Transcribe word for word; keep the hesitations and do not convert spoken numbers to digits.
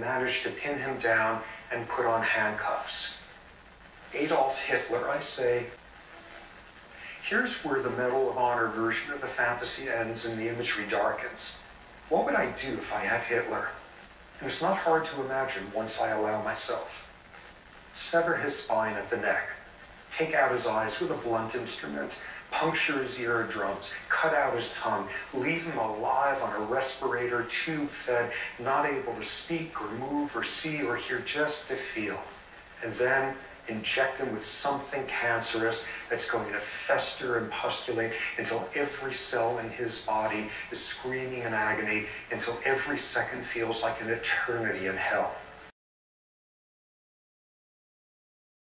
managed to pin him down and put on handcuffs. Adolf Hitler, I say. Here's where the Medal of Honor version of the fantasy ends and the imagery darkens. What would I do if I had Hitler? And it's not hard to imagine once I allow myself. Sever his spine at the neck. Take out his eyes with a blunt instrument. Puncture his eardrums. Cut out his tongue. Leave him alive on a respirator, tube-fed, not able to speak or move or see or hear, just to feel. And then inject him with something cancerous that's going to fester and pustulate until every cell in his body is screaming in agony, until every second feels like an eternity in hell.